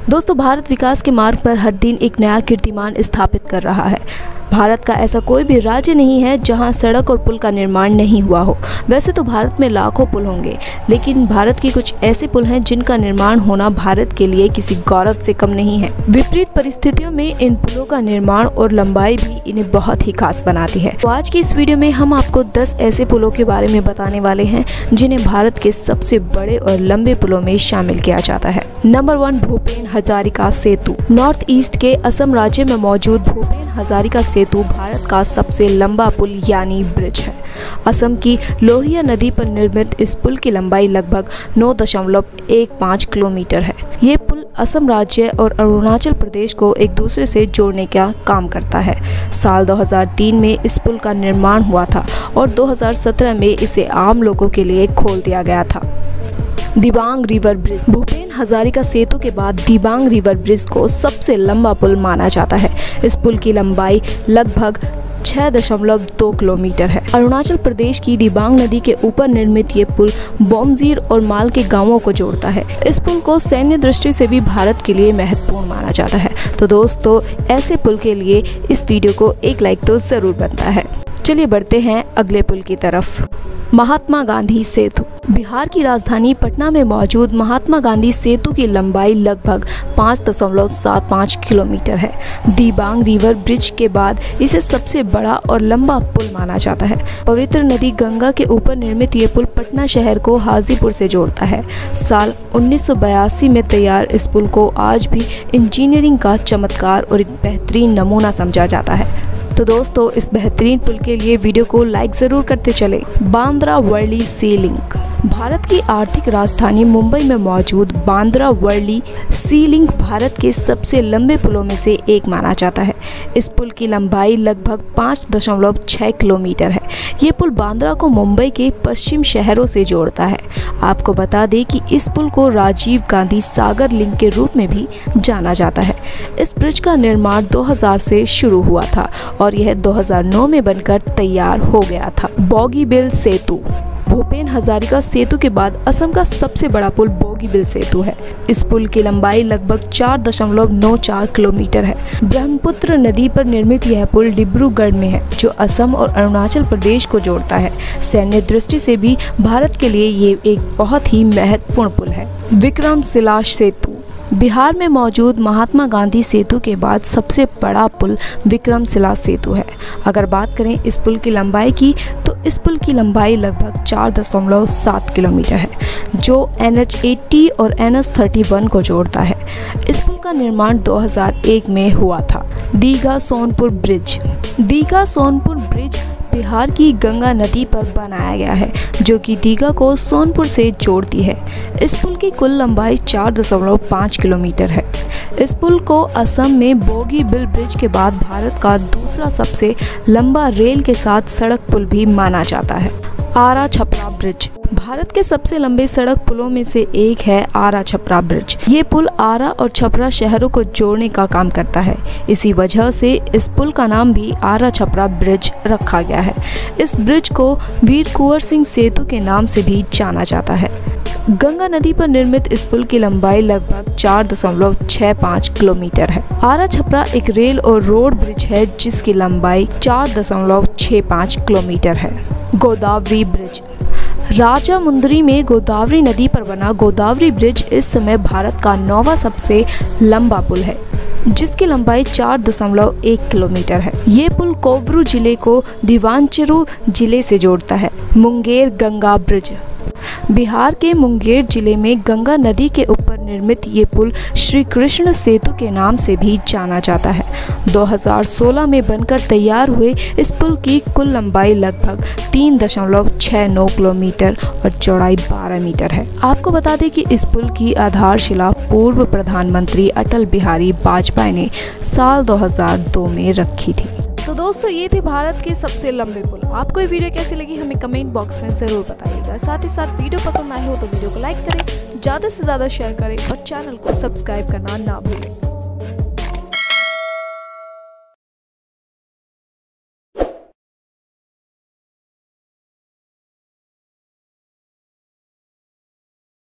दोस्तों, भारत विकास के मार्ग पर हर दिन एक नया कीर्तिमान स्थापित कर रहा है। भारत का ऐसा कोई भी राज्य नहीं है जहां सड़क और पुल का निर्माण नहीं हुआ हो। वैसे तो भारत में लाखों पुल होंगे, लेकिन भारत की कुछ ऐसे पुल हैं जिनका निर्माण होना भारत के लिए किसी गौरव से कम नहीं है। विपरीत परिस्थितियों में इन पुलों का निर्माण और लंबाई भी इन्हें बहुत ही खास बनाती है। तो आज की इस वीडियो में हम आपको 10 ऐसे पुलों के बारे में बताने वाले हैं जिन्हें भारत के सबसे बड़े और लंबे पुलों में शामिल किया जाता है। Number 1, Bhupen Hazarika Setu. North east के असम राज्य में मौजूद भूपेन हजारिका सेतु भारत का सबसे लंबा पुल यानी ब्रिज है। असम की लोहिया नदी पर निर्मित इस पुल की लंबाई लगभग 9.15 किलोमीटर है। ये पुल असम राज्य और अरुणाचल प्रदेश को एक दूसरे से जोड़ने का काम करता है। साल 2003 में इस पुल का निर्माण हुआ था और 2017 में इसे आम लोगों के लिए खोल दिया गया था। Dibang river bridge. भूपेन हजारिका सेतु के बाद दिबांग रिवर ब्रिज को सबसे लंबा पुल माना जाता है। इस पुल की लंबाई लगभग 6.2 किलोमीटर है। अरुणाचल प्रदेश की दिबांग नदी के ऊपर निर्मित ये पुल बोमजीर और माल के गांवों को जोड़ता है। इस पुल को सैन्य दृष्टि से भी भारत के लिए महत्वपूर्ण माना जाता है। तो दोस्तों, ऐसे पुल के लिए इस वीडियो को एक लाइक तो जरूर बनता है। चलिए बढ़ते हैं अगले पुल की तरफ। महात्मा गांधी सेतु। बिहार की राजधानी पटना में मौजूद महात्मा गांधी सेतु की लंबाई लगभग 5.75 किलोमीटर है। दिबांग रिवर ब्रिज के बाद इसे सबसे बड़ा और लंबा पुल माना जाता है। पवित्र नदी गंगा के ऊपर निर्मित ये पुल पटना शहर को हाजीपुर से जोड़ता है। साल 1982 में तैयार इस पुल को आज भी इंजीनियरिंग का चमत्कार और एक बेहतरीन नमूना समझा जाता है। तो दोस्तों, इस बेहतरीन पुल के लिए वीडियो को लाइक जरूर करते चले। Bandra Worli sea link. भारत की आर्थिक राजधानी मुंबई में मौजूद बांद्रा वर्ली सी लिंक भारत के सबसे लंबे पुलों में से एक माना जाता है। इस पुल की लंबाई लगभग 5.6 किलोमीटर है। ये पुल बांद्रा को मुंबई के पश्चिम शहरों से जोड़ता है। आपको बता दें कि इस पुल को राजीव गांधी सागर लिंक के रूप में भी जाना जाता है। इस ब्रिज का निर्माण 2000 से शुरू हुआ था और यह 2009 में बनकर तैयार हो गया था। बोगीबिल सेतु। भूपेन हजारिका सेतु के बाद असम का सबसे बड़ा पुल बोगीबिल सेतु है। इस पुल की लंबाई लगभग 4.94 किलोमीटर है। ब्रह्मपुत्र नदी पर निर्मित यह पुल डिब्रूगढ़ में है, जो असम और अरुणाचल प्रदेश को जोड़ता है। सैन्य दृष्टि से भी भारत के लिए ये एक बहुत ही महत्वपूर्ण पुल है। विक्रमशिला सेतु। बिहार में मौजूद महात्मा गांधी सेतु के बाद सबसे बड़ा पुल विक्रमशिला सेतु है। अगर बात करें इस पुल की लंबाई की, तो इस पुल की लंबाई लगभग 4.7 किलोमीटर है, जो NH80 और NH31 को जोड़ता है। इस पुल का निर्माण 2001 में हुआ था। दीघा सोनपुर ब्रिज। दीघा सोनपुर ब्रिज बिहार की गंगा नदी पर बनाया गया है, जो कि दीघा को सोनपुर से जोड़ती है। इस पुल की कुल लंबाई 4.5 किलोमीटर है। इस पुल को असम में बोगीबिल ब्रिज के बाद भारत का दूसरा सबसे लंबा रेल के साथ सड़क पुल भी माना जाता है। आरा छपरा ब्रिज। भारत के सबसे लंबे सड़क पुलों में से एक है आरा छपरा ब्रिज। ये पुल आरा और छपरा शहरों को जोड़ने का काम करता है। इसी वजह से इस पुल का नाम भी आरा छपरा ब्रिज रखा गया है। इस ब्रिज को वीर कुंवर सिंह सेतु के नाम से भी जाना जाता है। गंगा नदी पर निर्मित इस पुल की लंबाई लगभग 4.65 किलोमीटर है। आरा छपरा एक रेल और रोड ब्रिज है जिसकी लंबाई 4.65 किलोमीटर है। गोदावरी ब्रिज। राजामुंदरी में गोदावरी नदी पर बना गोदावरी ब्रिज इस समय भारत का 9वां सबसे लंबा पुल है, जिसकी लंबाई 4.1 किलोमीटर है। ये पुल कोवरू जिले को दिवांचरू जिले से जोड़ता है। मुंगेर गंगा ब्रिज। बिहार के मुंगेर जिले में गंगा नदी के ऊपर निर्मित ये पुल श्री कृष्ण सेतु के नाम से भी जाना जाता है। 2016 में बनकर तैयार हुए इस पुल की कुल लंबाई लगभग 3.69 किलोमीटर और चौड़ाई 12 मीटर है। आपको बता दें कि इस पुल की आधारशिला पूर्व प्रधानमंत्री अटल बिहारी वाजपेयी ने साल 2002 में रखी थी। तो दोस्तों, ये थे भारत के सबसे लंबे पुल। आपको ये वीडियो कैसी लगी हमें कमेंट बॉक्स में ज़रूर बताइएगा। साथ ही साथ वीडियो पसंद आए हो तो वीडियो को लाइक करें, ज़्यादा से ज़्यादा शेयर करें और चैनल को सब्सक्राइब करना ना भूलें।